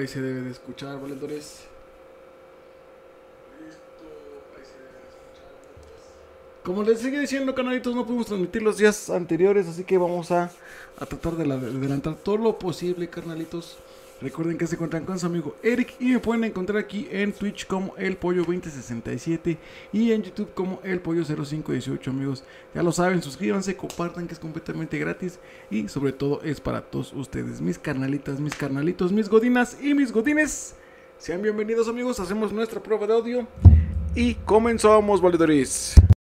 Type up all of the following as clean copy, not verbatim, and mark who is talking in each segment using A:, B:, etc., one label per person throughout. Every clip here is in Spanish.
A: ahí se debe de escuchar, valedores. Como les seguí diciendo, canalitos, no pudimos transmitir los días anteriores, así que vamos a tratar de adelantar todo lo posible, carnalitos. Recuerden que se encuentran con su amigo Eric y me pueden encontrar aquí en Twitch como El Pollo 2067 y en YouTube como El Pollo 0518, amigos. Ya lo saben, suscríbanse, compartan, que es completamente gratis y sobre todo es para todos ustedes, mis carnalitas, mis carnalitos, mis godinas y mis godines. Sean bienvenidos, amigos, hacemos nuestra prueba de audio y comenzamos, valedores.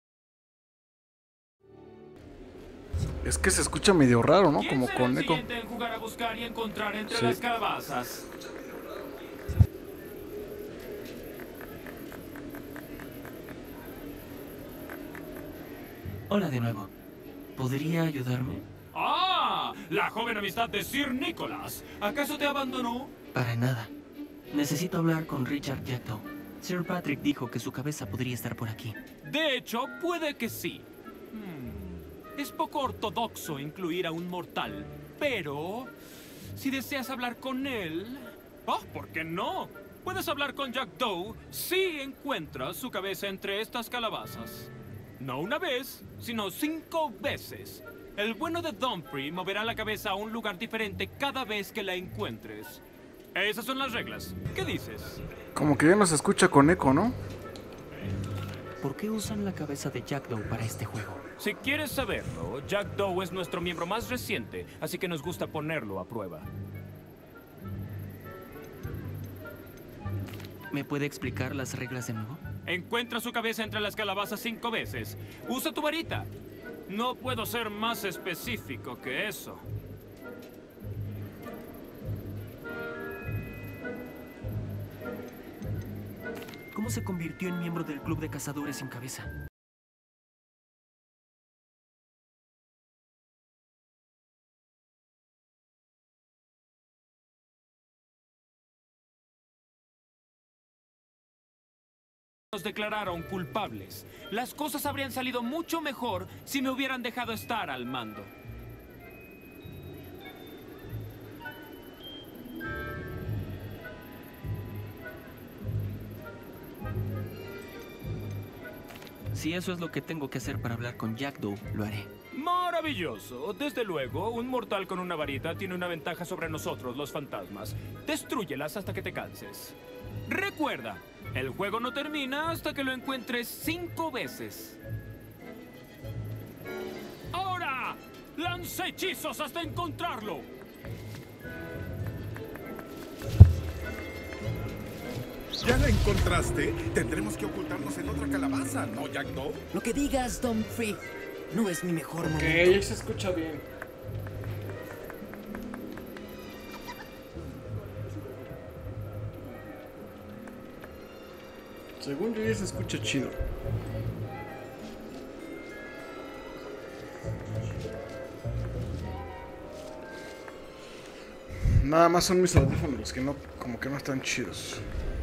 A: Es que se escucha medio raro, ¿no? Como con eco.
B: En jugar a buscar y encontrar entre las calabazas?
C: Hola de nuevo. ¿Podría ayudarme?
B: ¡Ah! La joven amistad de Sir Nicholas. ¿Acaso te abandonó?
C: Para nada. Necesito hablar con Richard Jackdaw. Sir Patrick dijo que su cabeza podría estar por aquí.
B: De hecho, puede que sí. Es poco ortodoxo incluir a un mortal, pero si deseas hablar con él... ¡Oh, ¿por qué no? Puedes hablar con Jackdaw si encuentras su cabeza entre estas calabazas. No una vez, sino 5 veces. El bueno de Dumfries moverá la cabeza a un lugar diferente cada vez que la encuentres. Esas son las reglas. ¿Qué dices?
A: Como que ya no se escucha con eco, ¿no?
C: ¿Por qué usan la cabeza de Jackdaw para este juego?
B: Si quieres saberlo, Jackdaw es nuestro miembro más reciente, así que nos gusta ponerlo a prueba.
C: ¿Me puede explicar las reglas de nuevo?
B: Encuentra su cabeza entre las calabazas 5 veces. Usa tu varita. No puedo ser más específico que eso.
C: ¿Cómo se convirtió en miembro del club de cazadores sin cabeza?
B: Nos declararon culpables. Las cosas habrían salido mucho mejor si me hubieran dejado estar al mando.
C: Si eso es lo que tengo que hacer para hablar con Jackdaw, lo haré.
B: Maravilloso. Desde luego, un mortal con una varita tiene una ventaja sobre nosotros, los fantasmas. Destrúyelas hasta que te canses. Recuerda, el juego no termina hasta que lo encuentres 5 veces. ¡Ahora! ¡Lanza hechizos hasta encontrarlo!
D: ¿Ya la encontraste? Tendremos que ocultarnos en otra calabaza, ¿no, Jackdaw?
E: Lo que digas, Dumfries. No es mi mejor momento.
A: Ok, se escucha bien. Según yo ya se escucha chido. Nada más son mis audífonos los que no, como que no están chidos.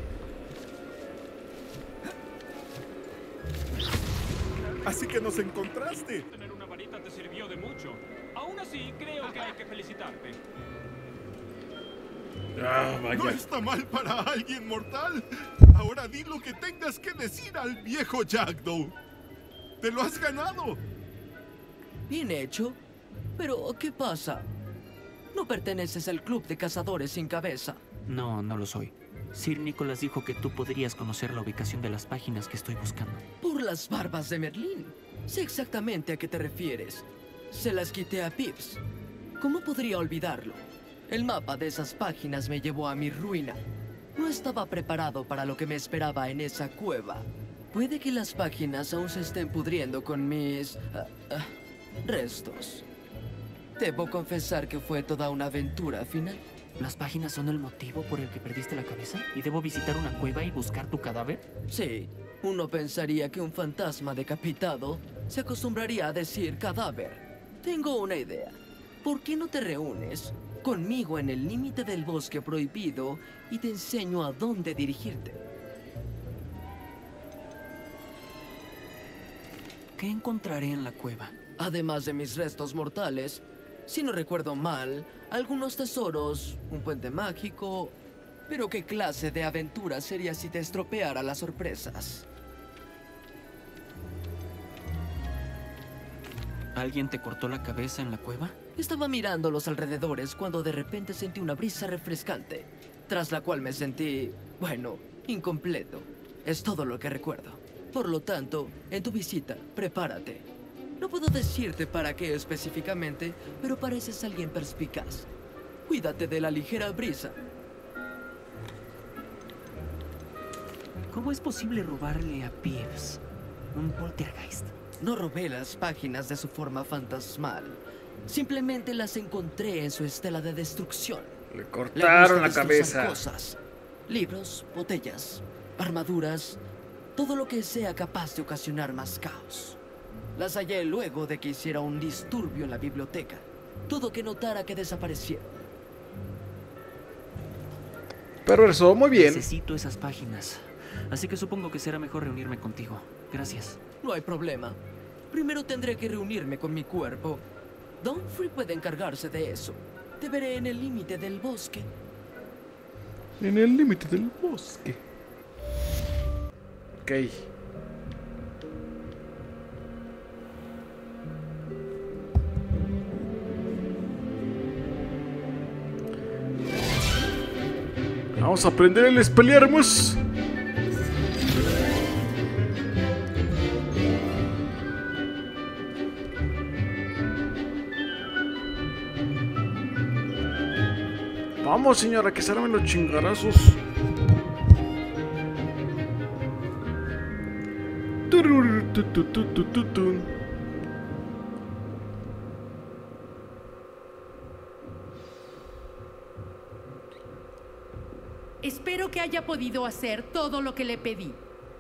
D: Así que nos encontraste.
B: Tener una varita te sirvió de mucho. Aún así, creo que hay que felicitarte.
A: Ah, vaya.
D: No está mal para alguien mortal. Ahora di lo que tengas que decir al viejo Jackdaw. ¡Te lo has ganado!
E: Bien hecho. Pero, ¿qué pasa? No perteneces al club de cazadores sin cabeza.
C: No, no lo soy. Sir Nicholas dijo que tú podrías conocer la ubicación de las páginas que estoy buscando.
E: Por las barbas de Merlín. Sé exactamente a qué te refieres. Se las quité a Pips. ¿Cómo podría olvidarlo? El mapa de esas páginas me llevó a mi ruina. No estaba preparado para lo que me esperaba en esa cueva. Puede que las páginas aún se estén pudriendo con mis... restos. Debo confesar que fue toda una aventura final.
C: ¿Las páginas son el motivo por el que perdiste la cabeza? ¿Y debo visitar una cueva y buscar tu cadáver?
E: Sí, uno pensaría que un fantasma decapitado se acostumbraría a decir cadáver. Tengo una idea. ¿Por qué no te reúnes conmigo en el límite del bosque prohibido y te enseño a dónde dirigirte?
C: ¿Qué encontraré en la cueva?
E: Además de mis restos mortales, si no recuerdo mal, algunos tesoros, un puente mágico Pero ¿qué clase de aventura sería si te estropeara las sorpresas?
C: ¿Alguien te cortó la cabeza en la cueva?
E: Estaba mirando los alrededores cuando de repente sentí una brisa refrescante, tras la cual me sentí, bueno, incompleto. Es todo lo que recuerdo. Por lo tanto, en tu visita, prepárate. No puedo decirte para qué específicamente, pero pareces alguien perspicaz. Cuídate de la ligera brisa.
C: ¿Cómo es posible robarle a Peeves un poltergeist?
E: No robé las páginas de su forma fantasmal. Simplemente las encontré en su estela de destrucción.
A: Le
E: Le
A: cortaron
E: gusta
A: la
E: destrozar
A: cabeza.
E: cosas. Libros, botellas, armaduras, todo lo que sea capaz de ocasionar más caos. Las hallé luego de que hiciera un disturbio en la biblioteca. Dudo que notara que desaparecieron.
A: Perverso, muy bien.
C: Necesito esas páginas. Así que supongo que será mejor reunirme contigo. Gracias.
E: No hay problema. Primero tendré que reunirme con mi cuerpo. Dunfrey puede encargarse de eso. Te veré en el límite del bosque.
A: En el límite del bosque. Ok. Vamos a aprender el Expelliarmus. Vamos, señora, que se armen los chingarazos. Tururutututututun.
F: Espero que haya podido hacer todo lo que le pedí.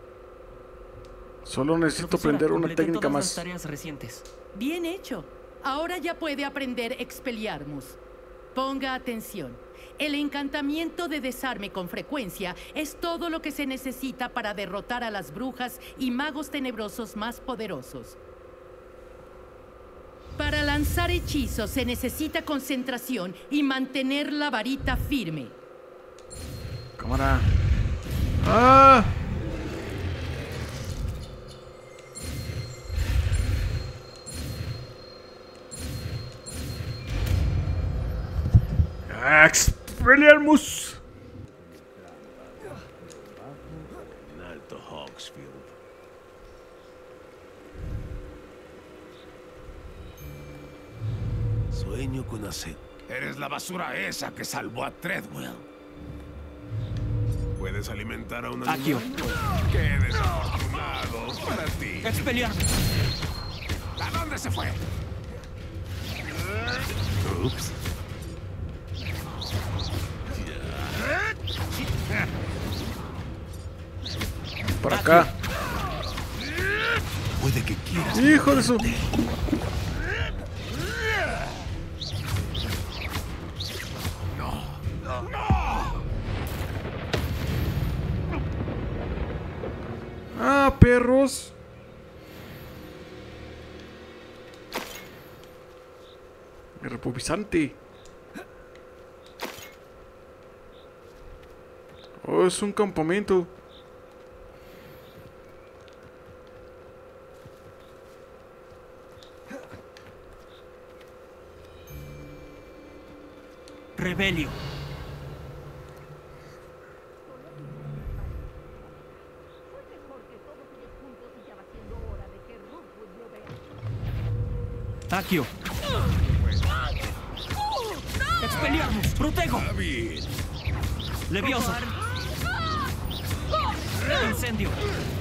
A: Solo necesito
C: Profesora,
A: aprender una
C: completé
A: técnica
C: todas las
A: más.
C: tareas recientes.
F: Bien hecho. Ahora ya puede aprender Expelliarmus. Ponga atención. El encantamiento de desarme con frecuencia es todo lo que se necesita para derrotar a las brujas y magos tenebrosos más poderosos. Para lanzar hechizos se necesita concentración y mantener la varita firme.
A: Cámara. ¡Ah! Expelliarmus.
G: En Alto Hawksfield. Sueño con hacer.
D: Eres la basura esa que salvó a Treadwell. ¿Puedes alimentar a un
C: Accio.
D: animal? ¡Qué desafortunado para ti!
C: ¡Expelliarmus!
D: ¿A dónde se fue?
G: Ups.
A: Por acá.
G: Puede que quieras.
A: Hijo de su. Ah, perros. Repupisante. Oh, es un campamento.
C: Rebelio. Accio. Expelliarmus. Protego. Levioso. Incendio.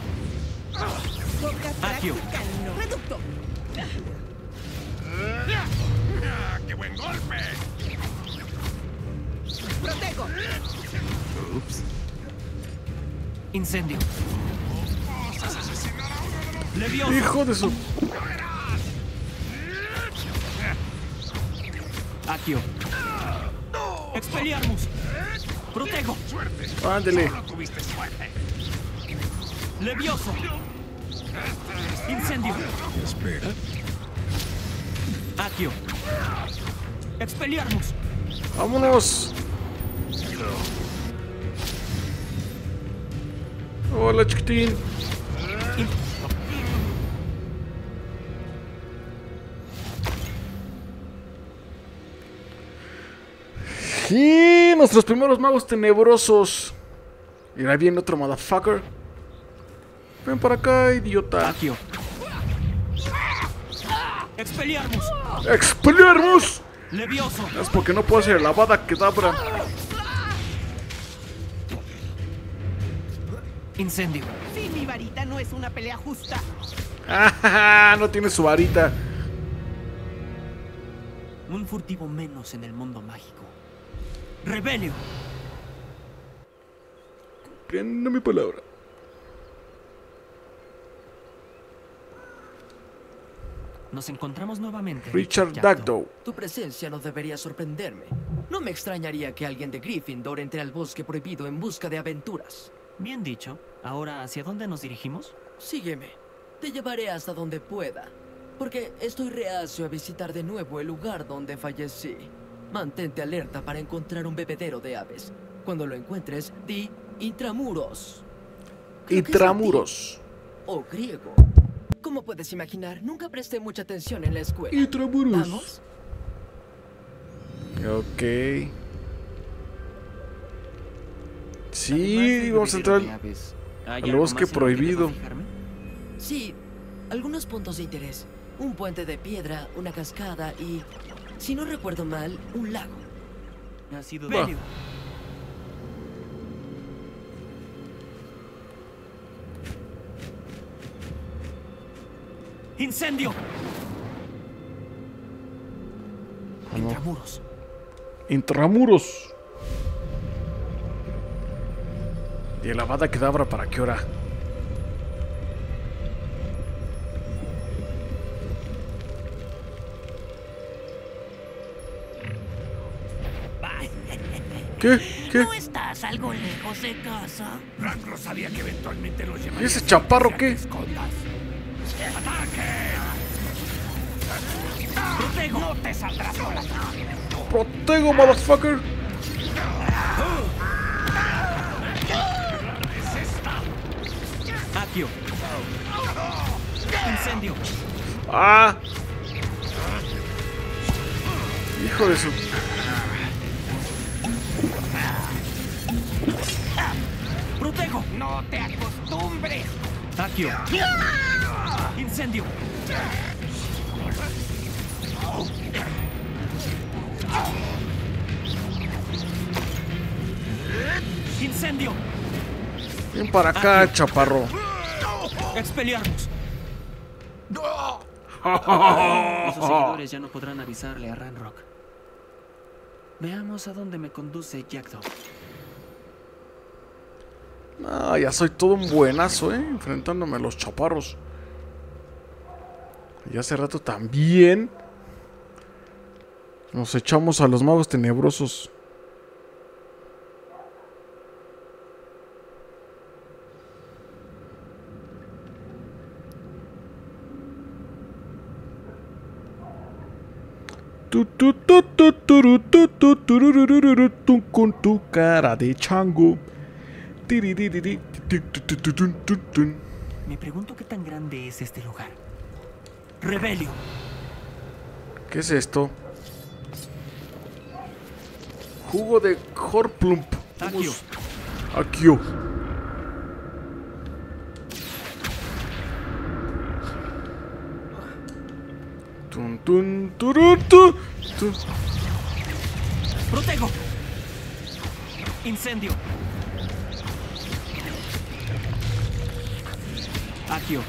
C: Accio.
F: ¡Reducto!
D: ¡Qué buen golpe!
F: ¡Protego!
G: Ups.
C: Incendio. Levioso.
A: Hijo de su.
C: Accio. Expelliarmus. Protego.
A: Ándele.
D: Tuviste suerte.
C: Levioso. Incendio.
G: Espera.
C: Accio. Expelliarmus.
A: Vámonos. Hola, chiquitín. Y nuestros primeros magos tenebrosos. Y ahí viene otro motherfucker. Ven para acá, idiota.
C: Accio. Expelliarmus.
A: ¡Expelliarmus!
C: Levioso.
A: Es porque no puedo hacer la Avada Kedavra.
C: Incendio.
H: Si mi varita no es una pelea justa.
A: Ah, no tiene su varita.
C: Un furtivo menos en el mundo mágico. Rebelio.
A: Cumpliendo mi palabra.
C: Nos encontramos nuevamente.
A: Richard
C: Jackdaw.
A: Jackdaw.
E: Tu presencia no debería sorprenderme. No me extrañaría que alguien de Gryffindor entre al bosque prohibido en busca de aventuras.
C: Bien dicho. Ahora, ¿hacia dónde nos dirigimos?
E: Sígueme. Te llevaré hasta donde pueda. Porque estoy reacio a visitar de nuevo el lugar donde fallecí. Mantente alerta para encontrar un bebedero de aves. Cuando lo encuentres, di Intramuros. Creo que es
A: Intramuros.
E: latín o griego. Como puedes imaginar, nunca presté mucha atención en la escuela.
A: Intramuros.
E: ¿Vamos?
A: Ok.
C: Además
A: Sí,
C: del
A: vamos a
C: bebedero
A: entrar
C: de aves, ¿hay
A: al
C: algo
A: bosque
C: más en lo que
A: prohibido.
C: deba fijarme?
E: Sí, algunos puntos de interés. Un puente de piedra, una cascada y, si no recuerdo mal, un lago.
C: Ha sido
A: Va.
C: Belio. ¡Incendio! Intramuros.
A: Intramuros. ¿Y el Avada Kedavra para qué hora? ¿Qué? ¿Qué?
H: ¿No estás algo lejos de casa?
D: Rangro sabía que eventualmente lo
A: ¿Y
D: llevaría.
A: ese chaparro qué?
D: Escondas.
H: Protego. No te saldrás con la
A: Protego, motherfucker.
C: Accio. Incendio.
A: Ah. Hijo de su.
C: Protego.
H: No te acostumbres.
C: Accio. Incendio. Incendio.
A: Ven para acá, chaparro.
C: Expelliarmus.
A: Ah.
C: Sus seguidores ya no podrán avisarle a Ranrock. Veamos a dónde me conduce Jackdaw.
A: Ah, ya soy todo un buenazo, enfrentándome a los chaparros. Y hace rato también nos echamos a los magos tenebrosos. Con tu cara de chango.
C: Me pregunto qué tan grande es este lugar. Rebelio.
A: ¿Qué es esto? Jugo de Horplump.
C: Accio.
A: Accio. Tun, tun, turun, tu, tu.
C: Protego. Incendio. Accio.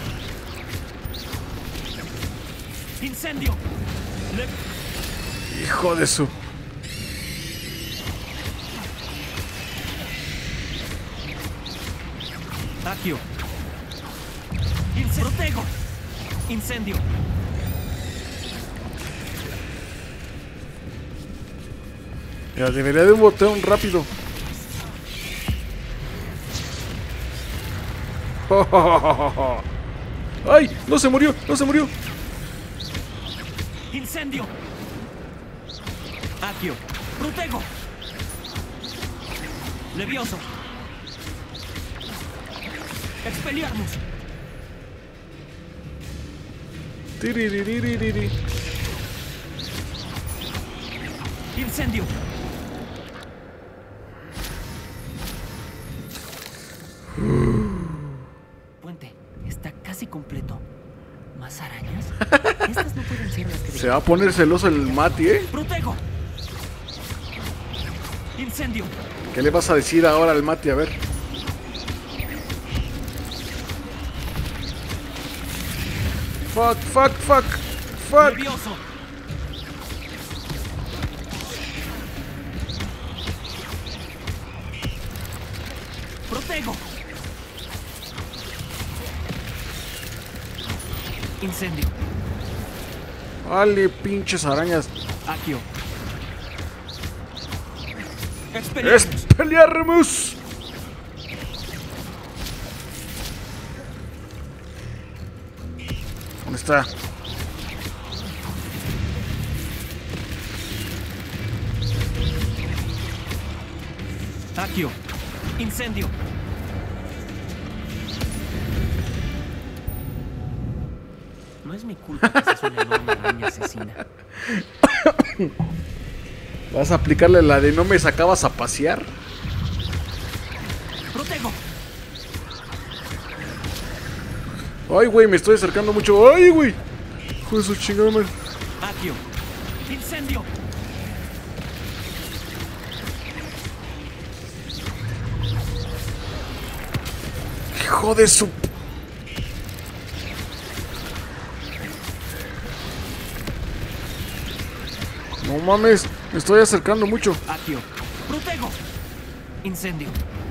C: Incendio.
A: Hijo de su.
C: Accio. Protego. Incendio.
A: Ya debería de un botón rápido. ¡Ay! ¡No se murió! ¡No se murió!
C: Incendio. Accio. Protego. Levioso. Expelliarmus.
A: Tiririririri.
C: Incendio. Puente, está casi completo. ¿Más arañas? Estas no pueden ser las que...
A: Se va a poner celoso el Mati, ¿eh?
C: ¡Protego! Incendio.
A: ¿Qué le vas a decir ahora al Mati? A ver. Fuck, fuck, fuck, fuck.
C: Levioso. Protego. Incendio.
A: Vale, pinches arañas.
C: Accio. Expelliarmus.
A: ¡Expelliarmus! ¿Dónde está?
C: Accio. Incendio. No es mi culpa que seas una enorme araña asesina.
A: ¿Vas a aplicarle la de no me sacabas a pasear?
C: Protego.
A: Ay, güey, me estoy acercando mucho. Ay, güey. Hijo de su chingada madre.
C: Accio. Incendio.
A: Hijo de su... No mames, me estoy acercando mucho.
C: Accio. Protego. Incendio.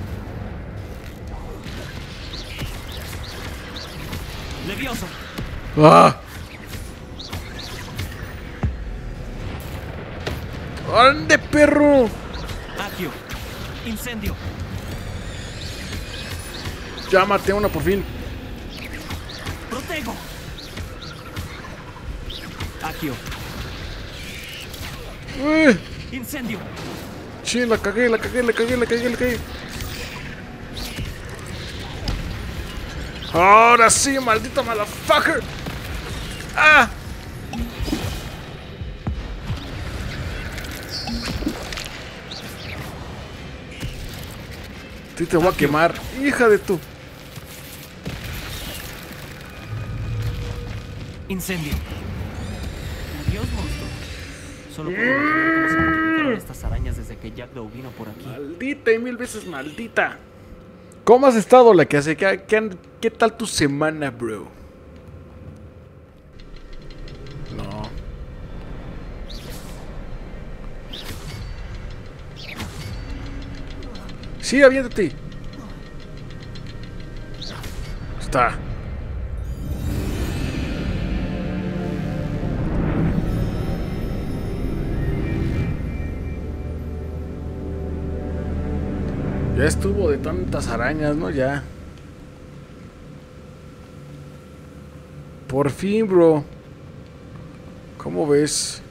C: Levioso.
A: ¡Ah! ¡Ande, perro!
C: Accio. Incendio.
A: Ya maté a una por fin.
C: Protego. Accio. Incendio.
A: Sí, la cagué, la cagué, la cagué, la cagué, la cagué. Ahora sí, maldito motherfucker. ¡Ah! Sí, te voy a quemar, hija de tu.
C: Incendio. Adiós, monstruo. Solo puedo imaginar cómo se multiplicaron estas arañas desde que Jackdaw vino por aquí.
A: Maldita y mil veces maldita. ¿Cómo has estado, la que hace? ¿Qué tal tu semana, bro? No. Sí, aviéntate. Está. Ya estuvo de tantas arañas, ¿no? Ya. Por fin, bro. ¿Cómo ves?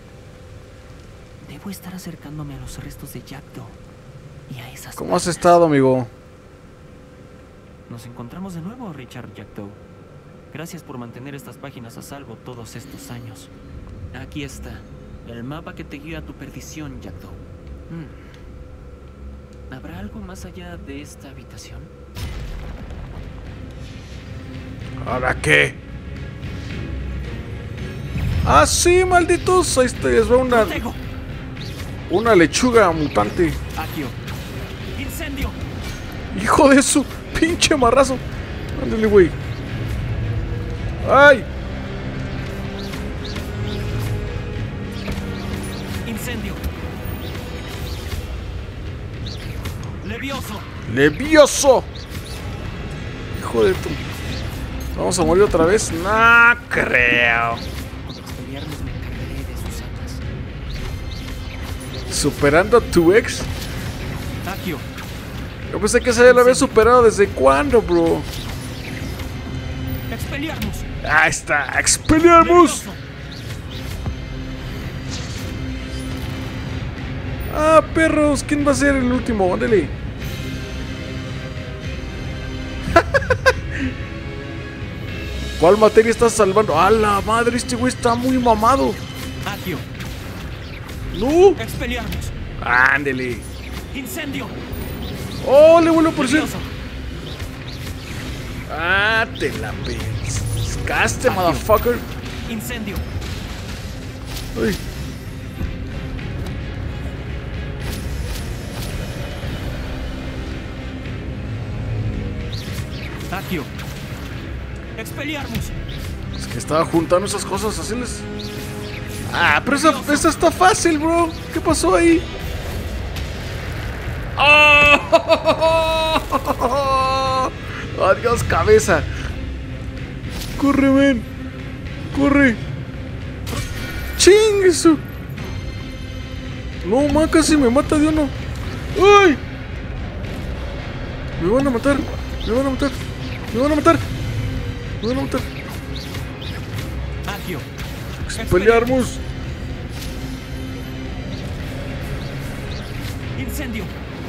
C: Debo estar acercándome a los restos de Jackdaw y a esas...
A: ¿Cómo has estado, amigo?
C: Nos encontramos de nuevo, Richard Jackdaw. Gracias por mantener estas páginas a salvo todos estos años. Aquí está, el mapa que te guía a tu perdición, Jackdaw. ¿Habrá algo más allá de esta habitación?
A: ¿Ahora qué? ¡Ah, sí, malditos! Ahí está, les va una lechuga mutante.
C: Accio. Incendio.
A: ¡Hijo de su pinche marrazo! Ándale, güey. ¡Ay!
C: Incendio. Levioso.
A: ¡Levioso! Hijo de tu... ¿Vamos a morir otra vez? No creo.
C: Con Expelliarmus me encargaré de sus almas.
A: ¿Superando a tu ex?
C: Accio.
A: Yo pensé que se ya lo había superado. ¿Desde cuándo, bro?
C: Expelliarmus.
A: Ahí está. ¡Expelliarmus!
C: Levioso.
A: ¡Ah, perros! ¿Quién va a ser el último? Ándale. ¿Cuál materia estás salvando? ¡A la madre! Este güey está muy mamado.
C: Agio.
A: ¡No!
C: Expelliarmus.
A: ¡Ándele!
C: Incendio.
A: ¡Oh, le vuelvo por ser!
C: Levioso.
A: ¡Ah, te la pescaste, motherfucker!
C: Incendio.
A: ¡Ay!
C: Agio. Expelliarmus.
A: Es que estaba juntando esas cosas, así les... Ah, pero esa está fácil, bro. ¿Qué pasó ahí? ¡Oh! ¡Adiós, cabeza! ¡Corre, ven! ¡Corre! ¡Ching! Eso. No, man, casi me mata de uno. ¡Ay! Me van a matar. Me van a matar. Me van a matar. Me van a matar.
C: Agio.
A: Expelliarmus.
C: Incendio.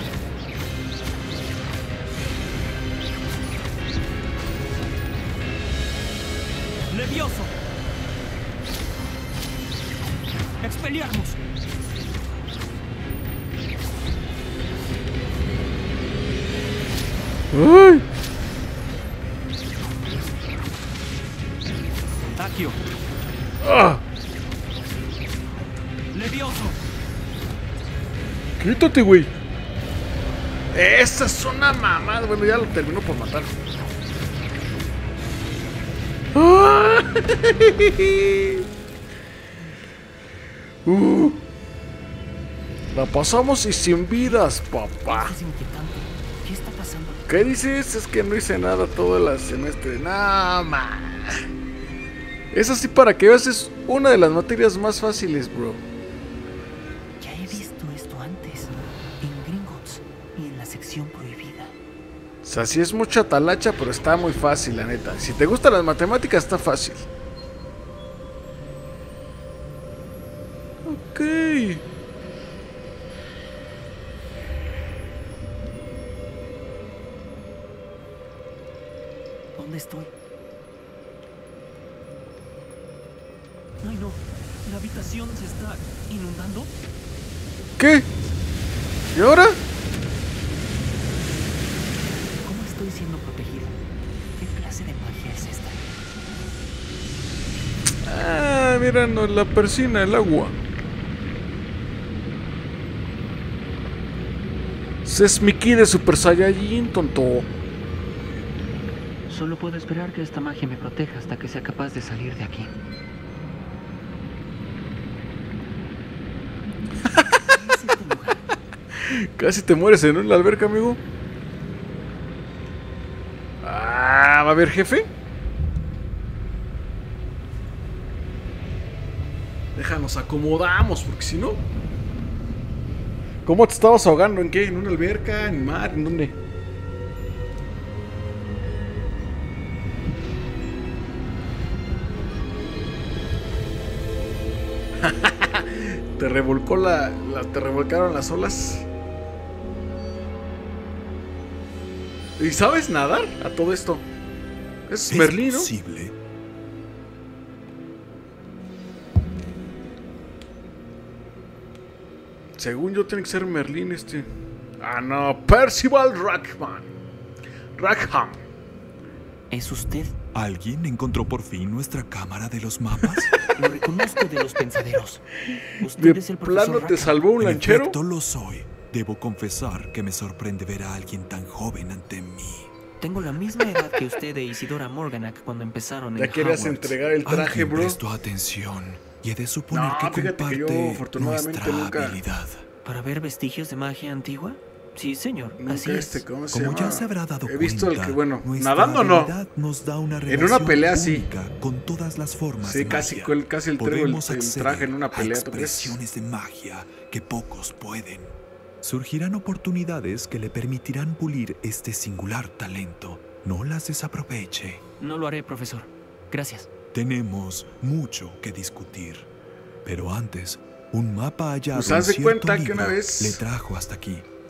C: Levioso. Expelliarmus.
A: ¡Ay!
C: Agio.
A: ¡Ah!
C: Levioso.
A: Quítate, güey. Esa es una mamada. Bueno, ya lo terminó por matar. ¡Ah! La pasamos y sin vidas, papá.
C: Es inquietante. ¿Qué está pasando?
A: ¿Qué dices? Es que no hice nada todo el semestre. No, man. Eso sí, para que veas, es una de las materias más fáciles, bro.
C: Ya he visto esto antes. En Gringotts y en la sección prohibida.
A: O sea, sí es mucha talacha, pero está muy fácil, la neta. Si te gustan las matemáticas, está fácil. Ok.
C: ¿Dónde estoy? Ay, no. ¿La habitación se está inundando?
A: ¿Qué? ¿Y ahora?
C: ¿Cómo estoy siendo protegido? ¿Qué clase de magia es esta?
A: Ah, mira, no, la persina, el agua. Sesmiki de Super Saiyajin, tonto.
C: Solo puedo esperar que esta magia me proteja hasta que sea capaz de salir de aquí. ¿Qué es este lugar?
A: Casi te mueres en una alberca, amigo. Ah, ¿va a haber jefe? Déjanos acomodamos, porque si no... ¿Cómo te estabas ahogando? ¿En qué? ¿En una alberca? ¿En mar? ¿En dónde? Te revolcó te revolcaron las olas. ¿Y sabes nadar a todo esto? Es Merlín, ¿no?
G: Posible.
A: Según yo tiene que ser Merlín este. Ah, no, Percival Rackham. Rackham.
C: ¿Es usted?
G: ¿Alguien encontró por fin nuestra cámara de los mapas?
C: Lo reconozco de los pensaderos. Usted
A: De
C: es el profesor
A: plano te
C: Rackham.
A: salvó un
G: En
A: lanchero.
G: efecto, lo soy. Debo confesar que me sorprende ver a alguien tan joven ante mí.
C: Tengo la misma edad que usted e Isidora Morganak cuando empezaron
A: Ya
C: en
A: querías
C: Hogwarts.
A: entregar el traje,
G: Alguien
A: bro.
G: prestó atención y he de suponer
A: No,
G: que
A: fíjate que
G: comparte
A: yo, afortunadamente,
G: nuestra
A: nunca-
G: habilidad.
C: ¿Para ver vestigios de magia antigua? Sí, señor.
A: Nunca
C: Así es.
A: ¿cómo se
G: Como
A: llama?
G: ya se habrá dado
A: He visto
G: cuenta,
A: el que, bueno,
G: nuestra
A: nadando no.
G: habilidad nos da una
A: En
G: relación
A: una pelea sí.
G: única con todas las formas
A: Sí,
G: de
A: casi,
G: magia.
A: casi el
G: Podemos
A: el
G: acceder
A: traje en una
G: a
A: pelea, ¿tú crees?
G: expresiones de magia que pocos pueden. Surgirán oportunidades que le permitirán pulir este singular talento. No las desaproveche.
C: No lo haré, profesor. Gracias.
G: Tenemos mucho que discutir. Pero antes, un mapa hallado
A: Pues
G: en
A: haz de
G: cierto
A: cuenta que
G: libro
A: una vez-
G: le trajo hasta aquí.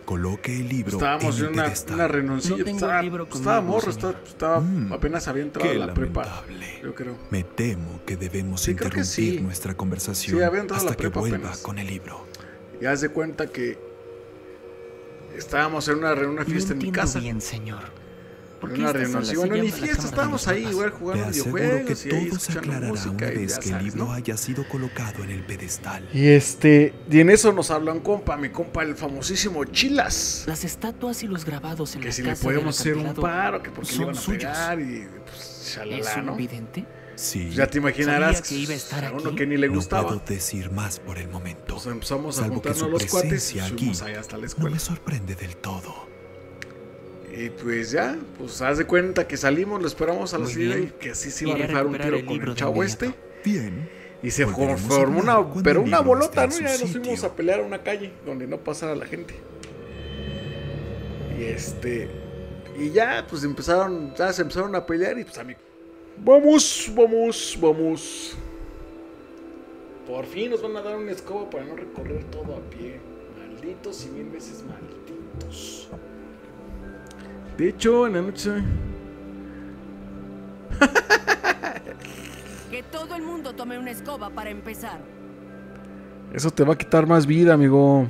G: Coloque el libro
A: Estábamos
G: en
A: en
G: el
A: una
G: pedestal.
C: No
A: renuncia.
C: tengo
A: Estaba,
C: el libro
A: estaba
C: conmigo,
A: morro,
C: señor.
A: estaba apenas había entrado a
G: Qué
A: la prepa.
G: lamentable.
A: Yo creo.
G: Me temo que debemos
A: Sí, creo que
G: interrumpir
A: sí.
G: nuestra
A: Sí,
G: conversación
A: había entrado a la
G: hasta que
A: prepa
G: vuelva
A: apenas.
G: con el libro.
A: Y haz de cuenta que estábamos en una fiesta
C: no
A: en mi
C: entiendo
A: casa.
C: bien, señor. ¿Por
A: En
C: qué
A: una
C: esta
A: reunión.
C: sala
A: Y
C: se
A: bueno, ni
C: llama la
A: fiesta,
C: cámara de
A: estábamos
C: los
A: ahí
C: papás?
A: igual
G: Te
A: jugando
G: aseguro que
A: videojuegos y ahí
G: todo se
A: escuchando
G: aclarará
A: música
G: una
A: y ya
G: vez que el
A: sabes,
G: libro
A: ¿no?
G: haya sido colocado en el pedestal.
A: Y en eso nos habla un compa, mi compa, el famosísimo Chilas.
C: Las estatuas y los grabados en
A: Que
C: la
A: si le
C: casa
A: podemos
C: del
A: hacer un
C: acantilado
A: paro, que porque le
C: son
A: iban a
C: suyos.
A: pegar y pues,
C: ¿Es
A: shalala,
C: un
A: ¿no?
C: vidente?
G: Sí,
A: Ya te imaginarás
C: Sabía que iba a estar
A: a uno
C: aquí.
A: que ni le
G: no
A: gustaba.
G: puedo decir más por el momento.
A: Pues empezamos a
G: Salvo que
A: juntarnos
G: su
A: los cuates y
G: presencia aquí
A: fuimos allá hasta la
G: no
A: escuela.
G: me sorprende del todo.
A: Y pues ya, pues haz de cuenta que salimos, lo esperamos a la
C: Muy
A: salida y
C: bien.
A: que así se iba a
C: Iré a
A: rifar un
C: recuperar
A: tiro
C: el
A: con
C: libro
A: el
C: de
A: chavo
C: inmediato.
G: Bien.
A: Y se
G: Volveremos a
A: formó
G: hablar
A: una,
G: cuando
A: pero
G: el
A: una
G: libro
A: bolota,
G: esté
A: ¿no?
G: en
A: Ya
G: su
A: nos fuimos
G: sitio.
A: a pelear a una calle donde no pasara la gente. Y ya, pues se empezaron a pelear y pues a mí. Vamos. Por fin nos van a dar una escoba para no recorrer todo a pie. Malditos y 1000 veces malditos. De hecho, en la noche.
I: Que todo el mundo tome una escoba para empezar.
A: Eso te va a quitar más vida, amigo.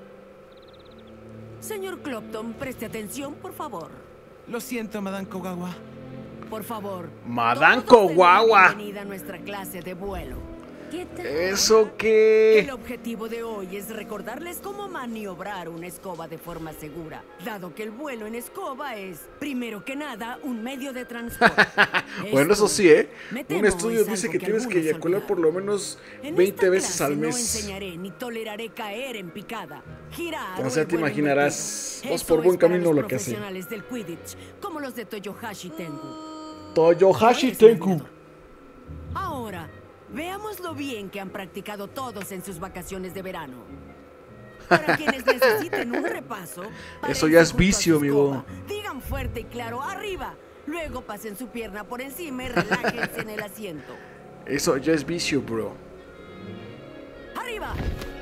I: Señor Clopton, preste atención, por favor.
H: Lo siento, Madame Kogawa.
I: Por favor.
A: Madame
I: todos den la
A: Kogawa.
I: Bienvenida a nuestra clase de vuelo. ¿Qué tal?
A: ¿Eso
I: El
A: qué?
I: objetivo de hoy es recordarles cómo maniobrar una escoba de forma segura, dado que el vuelo en escoba es, primero que nada, un medio de transporte.
A: Bueno, eso
I: Esto,
A: sí, ¿eh?
I: me
A: Un
I: temo,
A: estudio
I: es
A: dice
I: algo
A: que tienes que
I: algunos
A: eyacular por
I: olvidaron.
A: lo menos
I: En
A: 20
I: esta
A: veces
I: clase
A: al
I: no
A: mes.
I: enseñaré ni toleraré caer en picada, girar
A: Como
I: o
A: sea,
I: el
A: te
I: vuelo
A: imaginarás,
I: invertido.
A: vas
I: Eso
A: por buen
I: es para
A: camino
I: los
A: lo que hace.
I: profesionales del Quidditch, como los de Toyohashi Tengu.
A: Toyohashi
I: Es
A: Tenku.
I: mediador. Ahora, veámoslo bien que han practicado todos en sus vacaciones de verano. Para quienes necesiten un repaso,
A: Eso ya es
I: párense junto a
A: vicio,
I: su
A: amigo.
I: escoba, digan fuerte y claro, ¡arriba! Luego pasen su pierna por encima y relájense en el asiento.
A: Eso ya es vicio, bro.
I: ¡Arriba!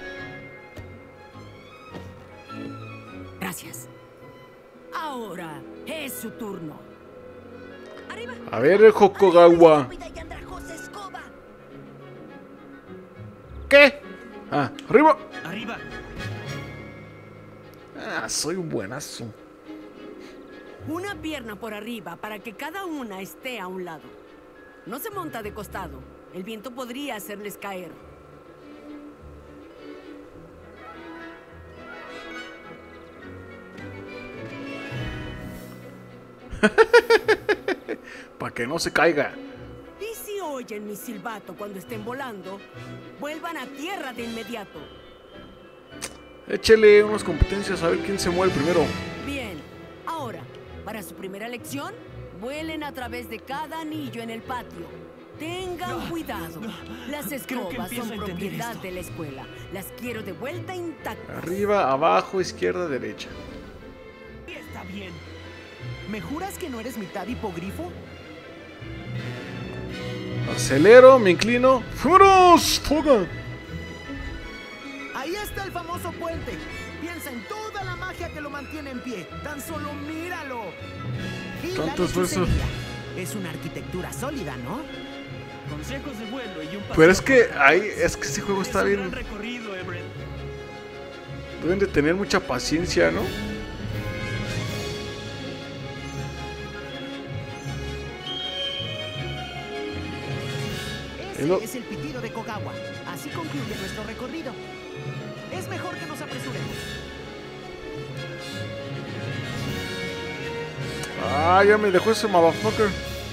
I: Gracias. Ahora es su turno. ¡Arriba!
A: A ver, el Hokogawa. ¿Qué? Ah, arriba.
C: ¡Arriba!
A: Ah, soy un buenazo.
I: Una pierna por arriba para que cada una esté a un lado. No se monta de costado. El viento podría hacerles caer.
A: Para que no se caiga.
I: Y si oyen mi silbato cuando estén volando, vuelvan a tierra de inmediato.
A: Échele unas competencias a ver quién se mueve primero.
I: Bien, ahora, para su primera lección, vuelen a través de cada anillo en el patio. Tengan cuidado. Las
C: Creo que
I: escobas
C: empiezo
I: son
C: a entender
I: propiedad
C: esto.
I: de la escuela. Las quiero de vuelta intactas.
A: Arriba, abajo, izquierda, derecha.
H: Está bien. ¿Me juras que no eres mitad hipogrifo?
A: Acelero, me inclino. ¡Fueros! ¡Fuga!
H: Ahí está el famoso puente. Piensa en toda la magia que lo mantiene en pie. Tan solo míralo. Y
A: Tanto
H: la
A: esfuerzo.
H: lechucería. Es una arquitectura sólida, ¿no?
C: Consejos de vuelo y un paseo
A: Pero es que
C: por
A: ahí,
C: Hogwarts.
A: es que ese juego
C: Es
A: está
C: un
A: bien.
C: gran recorrido, Everett.
A: Deben de tener mucha paciencia, ¿no?
H: Ese
A: Lo-
H: es el pitido de Kogawa. Así concluye nuestro recorrido. Es mejor que nos apresuremos.
A: Ah, ya me dejó ese motherfucker.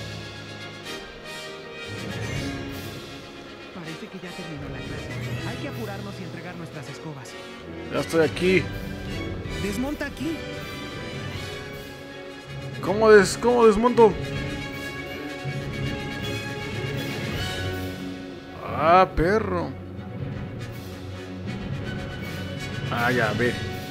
H: Parece que ya terminó la clase. Hay que apurarnos y entregar nuestras escobas.
A: Ya estoy aquí.
H: Desmonta aquí.
A: ¿Cómo desmonto? Ah, perro. Ah, ya, ve.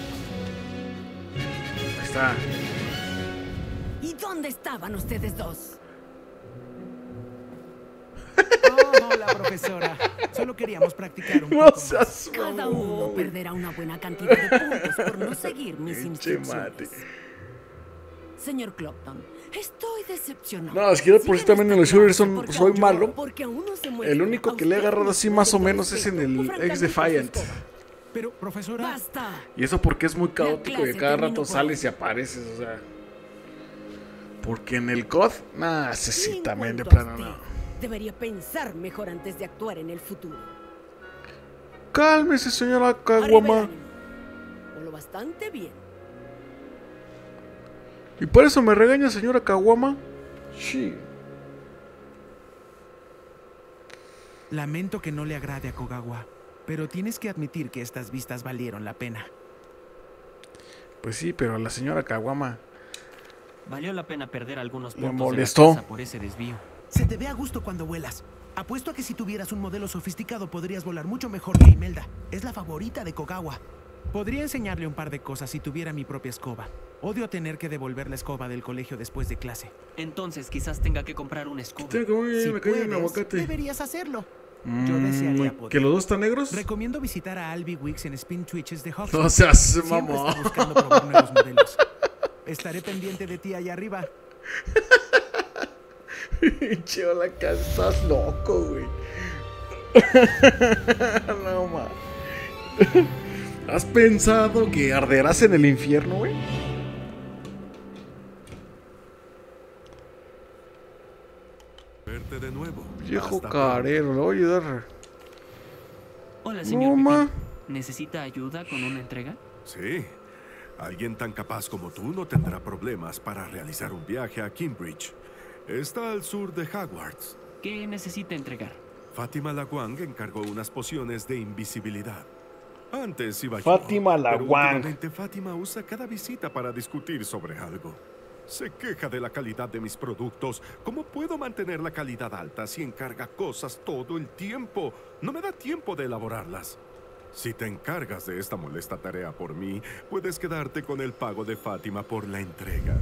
A: Ahí está.
I: ¿Y dónde estaban ustedes dos?
H: Oh, hola, profesora. Solo queríamos practicar un
A: No
H: poco más.
A: seas
I: Cada
A: mamón,
I: uno
A: güey.
I: perderá una buena cantidad de puntos por no seguir mis
A: Pinche
I: instrucciones. Señor Clopton, estoy decepcionado.
A: No, es que yo por sí también en los shooters soy malo.
I: Porque aún no se muestra.
A: El único que le he agarrado así más o menos es en el X-Defiant.
H: Pero, profesora...
I: ¡Basta!
A: Y eso porque es muy caótico y
I: clase
A: cada
I: terminó
A: rato
I: por
A: sales y
I: hoy.
A: apareces, o sea. Porque en el COD, nah, ese
I: Y
A: sí
I: en
A: también de
I: cuanto a
A: plano no.
I: usted, debería pensar mejor antes de actuar en el futuro.
A: Cálmese, señora
I: Arriba el
A: Caguama.
I: ánimo. O lo bastante bien.
A: ¿Y por eso me regaña, señora Caguama? Sí.
H: Lamento que no le agrade a Kogawa, pero tienes que admitir que estas vistas valieron la pena.
A: Pues sí, pero la señora Caguama.
C: Valió la pena perder algunos
A: Me
C: puntos de la
A: molestó.
C: casa por ese desvío.
H: Se te ve a gusto cuando vuelas. Apuesto a que si tuvieras un modelo sofisticado podrías volar mucho mejor que Imelda. Es la favorita de Kogawa. Podría enseñarle un par de cosas si tuviera mi propia escoba. Odio tener que devolver la escoba del colegio después de clase.
C: Entonces quizás tenga que comprar un escudo.
A: Tengo que muy
H: Si
A: me cae un
H: puedes,
A: aguacate.
H: deberías hacerlo. Yo desearía poder.
A: ¿Que los dos están negros?
H: Recomiendo visitar a Albi Wicks en Spin Twitches de Hawks.
A: No seas
H: Siempre
A: mamón.
H: está buscando probar nuevos modelos. Estaré pendiente de ti allá arriba.
A: Pinche hola, estás loco, güey. No, ma. ¿Has pensado que arderás en el infierno, güey?
D: Verte de nuevo.
A: Viejo
D: Hasta
A: carero, le voy a ayudar.
C: Hola, señor.
A: No, ma.
C: Pippin. ¿Necesita ayuda con una entrega?
D: Sí. Alguien tan capaz como tú no tendrá problemas para realizar un viaje a Cambridge. Está al sur de Hogwarts.
C: ¿Qué necesita entregar?
D: Fátima Lawang encargó unas pociones de invisibilidad. Antes iba yo,
A: Fátima
D: pero
A: Lawang.
D: últimamente Fátima usa cada visita para discutir sobre algo. Se queja de la calidad de mis productos. ¿Cómo puedo mantener la calidad alta si encarga cosas todo el tiempo? No me da tiempo de elaborarlas. Si te encargas de esta molesta tarea por mí, puedes quedarte con el pago de Fátima por la entrega.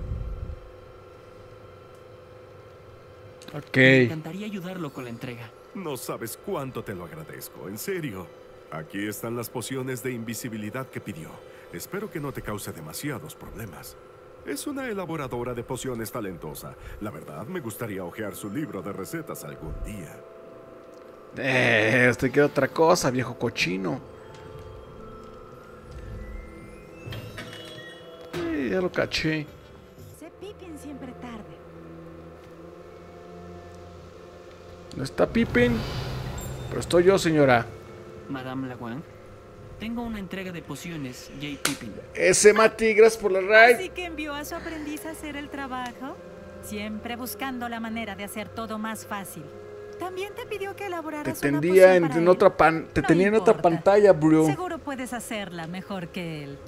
C: Me
A: Ok.
C: encantaría ayudarlo con la entrega.
D: No sabes cuánto te lo agradezco, en serio. Aquí están las pociones de invisibilidad que pidió. Espero que no te cause demasiados problemas. Es una elaboradora de pociones talentosa. La verdad, me gustaría hojear su libro de recetas algún día.
A: Usted quiere otra cosa, viejo cochino. Ya lo caché.
J: Se Pippin siempre tarde.
A: No está Pippin, pero estoy yo, señora.
C: Madame Lawang, tengo una entrega de pociones, J. Pippin.
A: Ese Mati, gracias por la raid.
J: Así que envió a su aprendiz a hacer el trabajo, siempre buscando la manera de hacer todo más fácil. También te pidió que
A: Te
J: elaboraras una
A: tendía
J: poción para
A: en
J: él.
A: otra te
J: No
A: tenía en otra
J: importa.
A: pantalla, bro.
J: Seguro puedes hacerla mejor que él.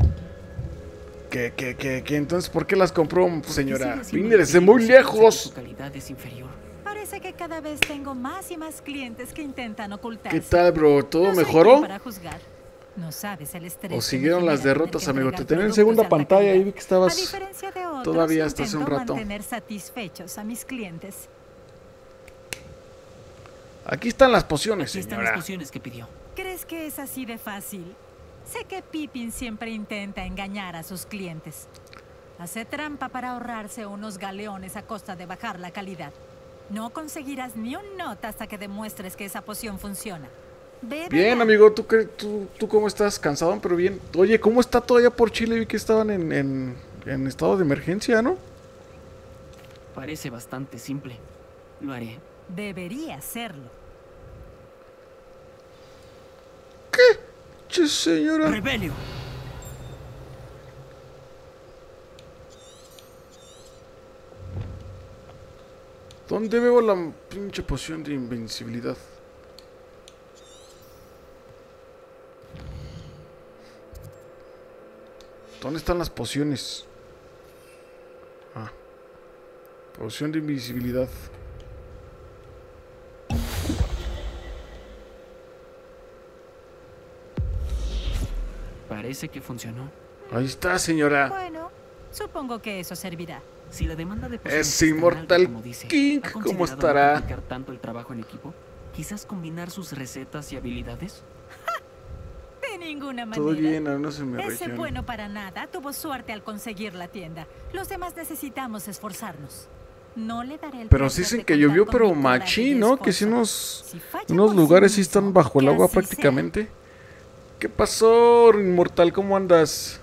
A: Que entonces, ¿por qué las compró, señora?
C: Sigue siendo
A: Vine desde
C: increíble
A: muy
C: si piensa que
A: lejos.
C: Su calidad es inferior.
J: Parece que cada vez tengo más y más clientes que intentan ocultarse.
A: ¿Qué tal, bro? ¿Todo
J: No soy
A: mejoró?
J: quien para juzgar. No sabes el estrés
A: ¿O
J: que
A: siguieron
J: me
A: las
J: genera
A: derrotas,
J: tener que
A: amigo? Te
J: entregar
A: tenía en
J: productos
A: segunda
J: de alta
A: pantalla y
J: calidad.
A: vi que estabas
J: A diferencia de otros,
A: todavía hasta hace un
J: intento
A: rato.
J: mantener satisfechos a mis clientes.
A: Aquí están las pociones,
C: Aquí están
A: señora.
C: las pociones que pidió.
J: ¿Crees que es así de fácil? Sé que Pippin siempre intenta engañar a sus clientes. Hace trampa para ahorrarse unos galeones a costa de bajar la calidad. No conseguirás ni un nota hasta que demuestres que esa poción funciona. Bébela.
A: Bien, amigo, ¿tú cómo estás? Cansado, pero bien. Oye, ¿cómo está todo allá por Chile? Vi que estaban en estado de emergencia, ¿no?
C: Parece bastante simple. Lo haré.
J: Debería serlo.
A: Che, señora.
C: ¡Rebelio!
A: ¿Dónde veo la pinche poción de invencibilidad? ¿Dónde están las pociones? Ah. Poción de invisibilidad.
C: Parece que funcionó.
A: Ahí está, señora.
J: Bueno, supongo que eso servirá.
C: Si la demanda de pociones
A: Ese
C: es tan
A: Immortal
C: alta como dice,
A: King,
C: ¿ha
A: ¿cómo
C: considerado
A: estará?
C: multiplicar tanto el trabajo en equipo? Quizás combinar sus recetas y habilidades.
J: De ninguna manera.
A: Todo bien, al menos en mi
J: Ese
A: región.
J: bueno para nada tuvo suerte al conseguir la tienda. Los demás necesitamos esforzarnos. No le daré el
A: Pero
J: placer
A: sí dicen
J: de
A: que
J: contar
A: llovió,
J: con
A: pero
J: mi coraje
A: machín,
J: y
A: ¿no? Que sí
J: esfuerzo. Si falla
A: unos
J: por
A: lugares
J: sí
A: sí están
J: mismo,
A: bajo el
J: que
A: agua
J: así sea.
A: prácticamente. ¿Qué pasó, Inmortal? ¿Cómo andas?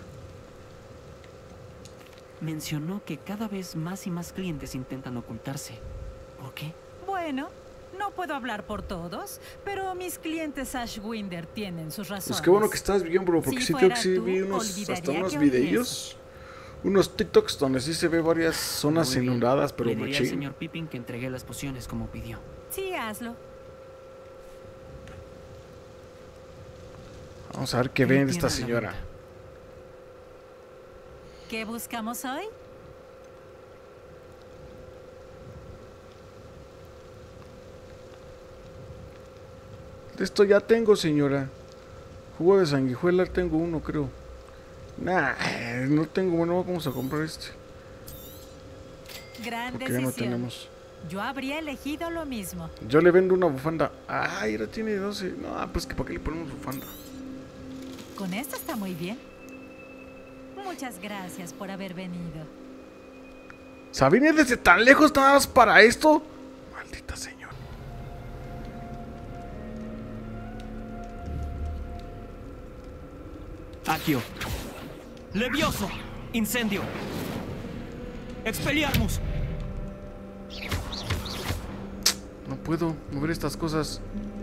C: Mencionó que cada vez más y más clientes intentan ocultarse. ¿Por qué?
J: Bueno, no puedo hablar por todos, pero mis clientes Ashwinder tienen sus razones.
A: Pues qué bueno que estás bien, bro, porque
J: Si
A: sí creo que
J: fuera
A: sí
J: tú,
A: vi hasta
J: olvidaría
A: unos
J: que oí
A: videillos, unos TikToks donde sí se ve varias zonas
C: Muy bien.
A: inundadas, pero
C: Le diré al
A: machín.
C: señor Pippin que entregué las pociones como pidió.
J: Sí, hazlo.
A: Vamos a ver qué
C: Él
A: ven
C: tiene
A: esta
C: la
A: señora.
C: venta.
J: ¿Qué buscamos hoy?
A: De esto ya tengo, señora. Jugo de sanguijuela tengo uno, creo. Nah, no tengo. Bueno, vamos a comprar este.
J: Gran
A: Porque ya no
J: decisión.
A: tenemos.
J: Yo habría elegido lo mismo.
A: Yo le vendo una bufanda. Ay, ahora tiene 12. No, pues que para qué le ponemos bufanda.
J: Con esto está muy bien. Muchas gracias por haber venido.
A: O sea, ¿viene desde tan lejos nada más para esto? Maldita señora.
C: Accio. Levioso. Incendio. Expelliarmus.
A: No puedo mover estas cosas.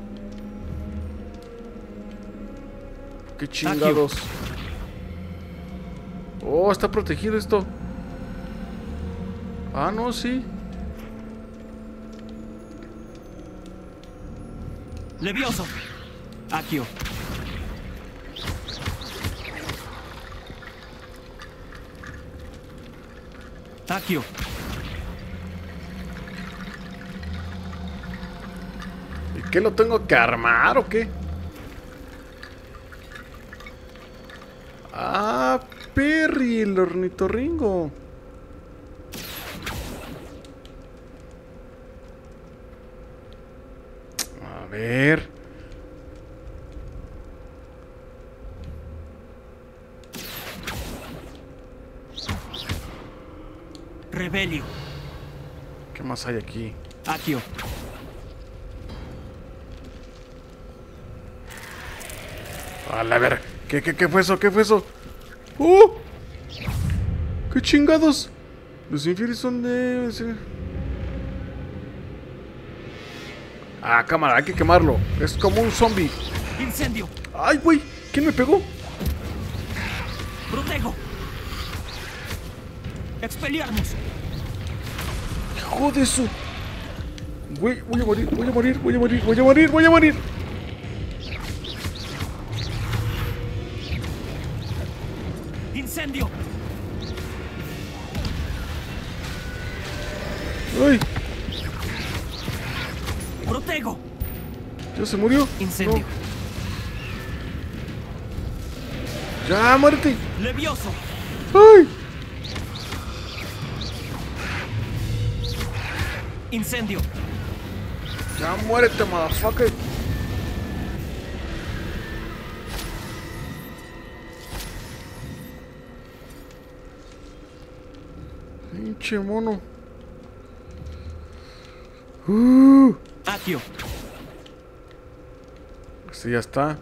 A: Qué chingados. Oh, está protegido esto. Ah, no, sí.
C: Levioso. Accio. Accio.
A: ¿Y qué lo tengo que armar o qué? Ah, Perry, el ornitorrinco. A ver.
C: Rebelio.
A: ¿Qué más hay aquí?
C: Accio.
A: A ver, ¿qué fue eso? ¿Qué fue eso? ¡Oh! ¡Qué chingados! Los infieles son de... Ah, cámara, hay que quemarlo. Es como un zombie.
C: Incendio.
A: ¡Ay, güey! ¿Quién me pegó?
C: Protego. Expelliarmus.
A: ¡Hijo de su! Güey, voy a morir, voy a morir, voy a morir, voy a morir, voy a morir.
C: Incendio.
A: ¡Ay!
C: Protego.
A: ¿Ya se murió?
C: Incendio.
A: No. ¡Ya, muérete!
C: Levioso.
A: ¡Ay!
C: Incendio.
A: ¡Ya muérete, motherfucker! Pinche mono.
C: Accio.
A: Sí, ya está.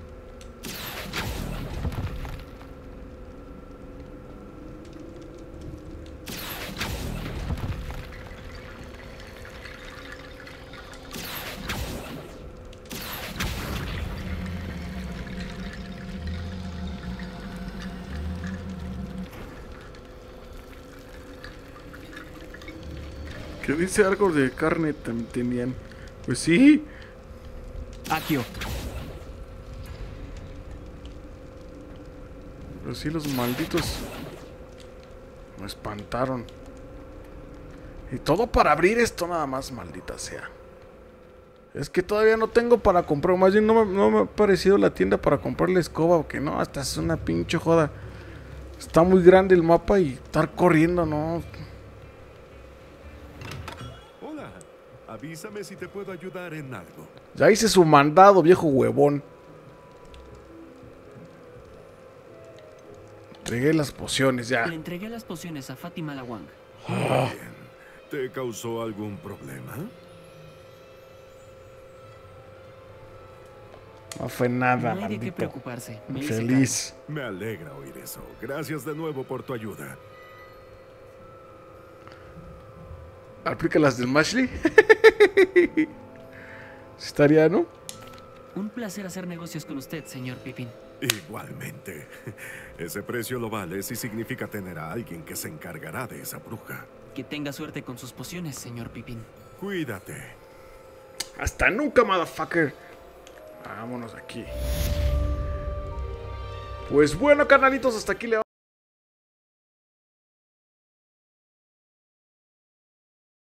A: Que dice algo de carne también tenían. Pues sí.
C: Accio.
A: Pero sí, los malditos me espantaron. Y todo para abrir esto nada más, maldita sea. Es que todavía no tengo para comprar. Más bien no me ha parecido la tienda para comprar la escoba. O que no, hasta es una pinche joda. Está muy grande el mapa y estar corriendo, no.
D: Hola. Avísame si te puedo ayudar en algo.
A: Ya hice su mandado, viejo huevón. Entregué las pociones ya.
C: Le entregué las pociones a Fátima Lawang.
A: Ah,
D: Bien. ¿Te causó algún problema?
A: no fue nada,
C: No hay de qué
A: maldito.
C: preocuparse. Me hice
A: Feliz.
D: Me alegra oír eso. Gracias de nuevo por tu ayuda.
A: Aplica las del Mashley. Estaría, ¿no?
C: cargo. Un placer hacer negocios con usted, señor Pippin.
D: Igualmente. Ese precio lo vale si significa tener a alguien que se encargará de esa bruja.
C: Que tenga suerte con sus pociones, señor Pippin.
D: Cuídate.
A: Hasta nunca, motherfucker. Vámonos aquí. Pues bueno, carnalitos, hasta aquí le